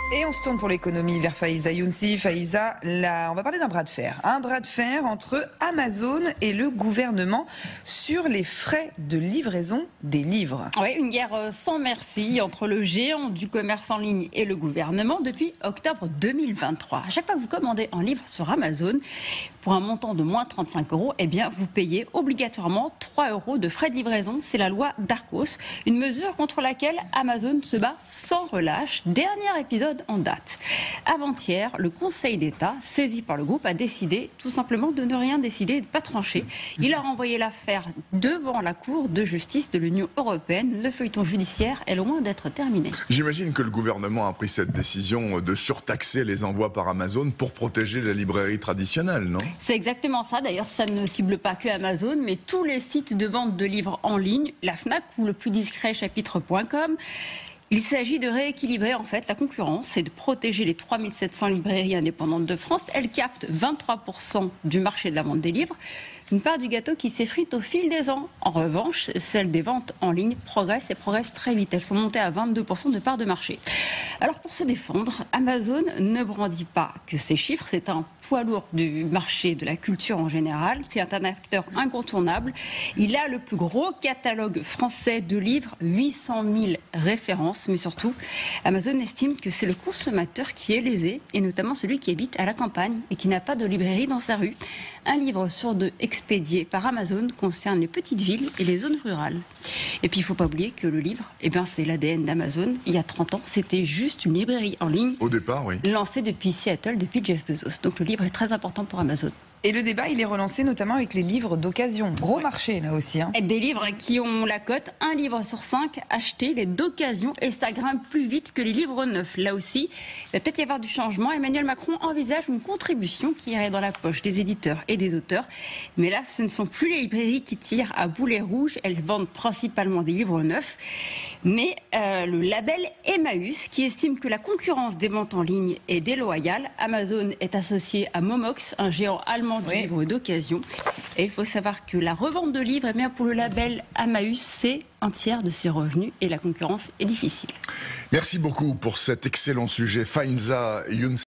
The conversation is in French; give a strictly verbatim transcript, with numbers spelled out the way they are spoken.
Et on se tourne pour l'économie vers Faiza Younsi. Faiza, là, on va parler d'un bras de fer. Un bras de fer entre Amazon et le gouvernement sur les frais de livraison des livres. Oui, une guerre sans merci entre le géant du commerce en ligne et le gouvernement depuis octobre deux mille vingt-trois. À chaque fois que vous commandez un livre sur Amazon, pour un montant de moins trente-cinq euros, eh bien, vous payez obligatoirement trois euros de frais de livraison. C'est la loi Darcos, une mesure contre laquelle Amazon se bat sans relâche. Dernier épisode en date. Avant-hier, le Conseil d'État, saisi par le groupe, a décidé tout simplement de ne rien décider et de ne pas trancher. Il a renvoyé l'affaire devant la Cour de justice de l'Union européenne. Le feuilleton judiciaire est loin d'être terminé. J'imagine que le gouvernement a pris cette décision de surtaxer les envois par Amazon pour protéger la librairie traditionnelle, non? C'est exactement ça. D'ailleurs, ça ne cible pas que Amazon, mais tous les sites de vente de livres en ligne, la Fnac ou le plus discret chapitre point com. Il s'agit de rééquilibrer en fait la concurrence et de protéger les trois mille sept cents librairies indépendantes de France. Elles captent vingt-trois pour cent du marché de la vente des livres, une part du gâteau qui s'effrite au fil des ans. En revanche, celle des ventes en ligne progresse et progresse très vite. Elles sont montées à vingt-deux pour cent de part de marché. Alors pour se défendre, Amazon ne brandit pas que ces chiffres. C'est un poids lourd du marché de la culture en général. C'est un acteur incontournable. Il a le plus gros catalogue français de livres, huit cent mille références. Mais surtout, Amazon estime que c'est le consommateur qui est lésé, et notamment celui qui habite à la campagne et qui n'a pas de librairie dans sa rue. Un livre sur deux expédié par Amazon concerne les petites villes et les zones rurales. Et puis il ne faut pas oublier que le livre, eh ben, c'est l'A D N d'Amazon. Il y a trente ans, c'était juste une librairie en ligne. Au départ, oui. Lancée depuis Seattle, depuis Jeff Bezos. Donc le livre est très important pour Amazon. Et le débat, il est relancé notamment avec les livres d'occasion. Gros ouais. marché, là aussi. Hein. Des livres qui ont la cote, un livre sur cinq acheté, les d'occasion, et ça grimpe plus vite que les livres neufs. Là aussi, il va peut-être y avoir du changement. Emmanuel Macron envisage une contribution qui irait dans la poche des éditeurs et des auteurs. Mais là, ce ne sont plus les librairies qui tirent à boulet rouge. Elles vendent principalement des livres neufs. Mais euh, le label Emmaüs, qui estime que la concurrence des ventes en ligne est déloyale. Amazon est associé à Momox, un géant allemand du oui. livre d'occasion. Et il faut savoir que la revente de livres, eh bien, pour le label Emmaüs, c'est un tiers de ses revenus et la concurrence est difficile. Merci beaucoup pour cet excellent sujet. Faiza Younsi.